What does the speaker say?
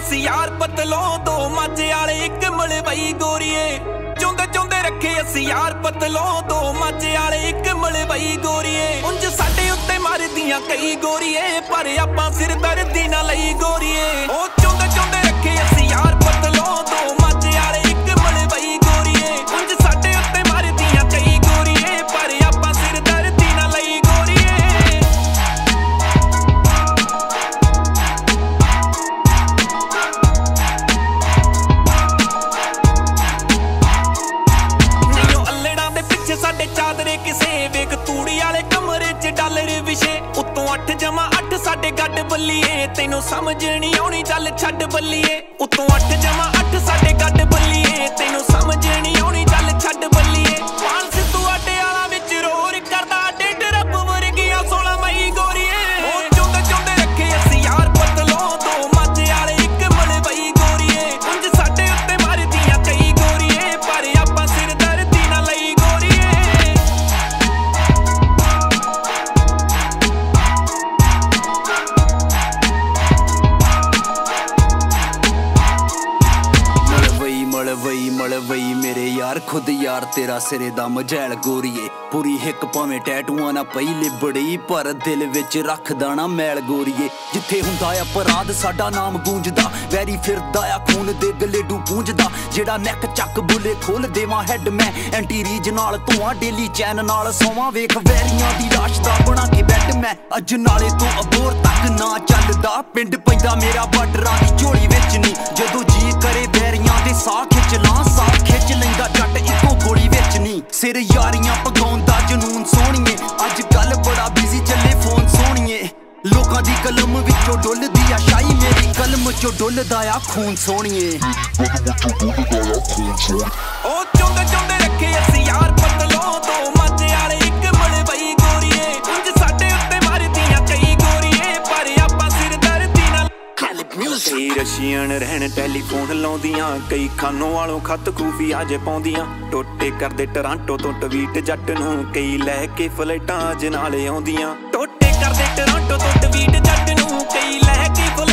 ਅਸੀਂ यार पतलों दो माजे वाले एक मलवई गोरीए चौंदे चौंदे रखे ਅਸੀਂ यार पतलों दो माजे वाले एक मलवई गोरीए उंज साडे उत्ते मारदियां कई गोरीए पर आपां सिर दर्दी ना लई गोरीए ओ चौंदे चौंदे रखे ਅਸੀਂ यार पतलों दो माजे वाले एक मलवई गोरीए उंज साडे उत्ते मारदियां कई गोरीए पर आपां सिर दर्दी ना लई गोरीए साडे चादरे किसे वेख तूड़ी वाले कमरे च डॉलर विछे उत्तों 8 जमा 8 साडे गड्ड बल्लीए तैनू समझ नहीं आउणी चल छड्ड बल्लीए उत्तों 8 जमा 8 साडे गड्ड बल्लीए तैनू समझ नहीं आउणी चल छड्ड बल्लीए पाल सिद्धू आटे वाला विच रोर करदा डेड रब वर्गियां 16 मई गोरीए ओ चौंदे चौंदे रखे ਅਸੀਂ यार पतलों दो माजे वाले एक मलवई गोरीए उंज साडे उत्ते मारदियां कई गोरीए पर आपां सिर दर्दी ना लई मलवई मेरे यार खुद यार तेरा सिरे दा मजैल गोरीए पूरी हिक भावें टैटूआं ना पई लिबड़ी पर दिल विच रखदा ना मैल गोरीए जिथे हुंदा अपराध साडा नाम गूंजदा वैरी फिरदा आ खून दे गलेडू गूंजदा जेड़ा नैक चक बुले खोल देवां हैड मैं एंटी रीज नाल धुआं डेली चैन नाल सोवां वेख वैरियां दी लाश दा बना के बैड मैं अज नाले तो अबोर तक ना चलदा पिंड पैंदा मेरा बार्डरां दी झोली विच नी जदों जी करे वैरियां दे साह खिच लां साह खिच लैंदा जट इक्को गोली विच नी सिर यारियां पगाउंदा जनून सोहणीए अज कल बड़ा बिजी चले फोन सोहणीए लोकां दी कलम विचों डुलदी आ शाही मेरी कलम चों डुलदा आ खून सोहणीए ओ चौंदे चौंदे रखे ਅਸੀਂ यार पतलों दो माजे वाले एक मलवई गोरीए उंज साडे उत्ते मारदियां कई गोरीए पर आपां सिर दर्दी नाल कई रशियन रहन टैलीफोन लाउंदियां कई खानों वालों खत खूफी आजे पाउंदियां टोटे करदे टोरांटो तो ट्वीट जट नूं कई लैके फ्लाइटां ज नाले आउंदियां टोटे करदे टोरांटो तो ट्वीट जट नूं कई लैके